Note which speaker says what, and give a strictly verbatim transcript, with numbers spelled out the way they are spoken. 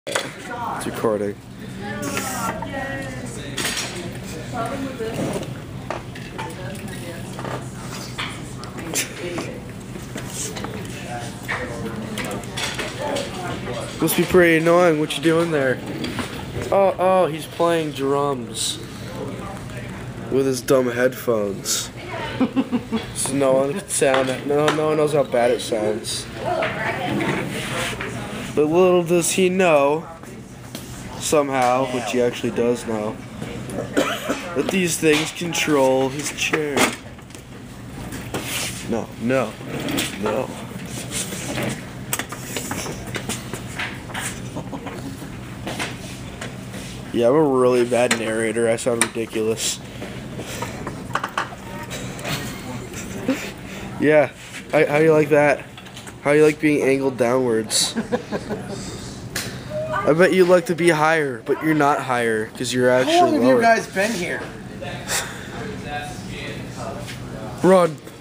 Speaker 1: It's recording. Must be pretty annoying. What you doing there? Oh, oh, he's playing drums with his dumb headphones. So no one can sound it. No, no one knows how bad it sounds. But little does he know, somehow, which he actually does know, that these things control his chair. No, no, no. Yeah, I'm a really bad narrator. I sound ridiculous. Yeah, I, how do you like that? How do you like being angled downwards? I bet you'd like to be higher, but you're not higher because you're actually lower.
Speaker 2: How long have you guys been here?
Speaker 1: Run.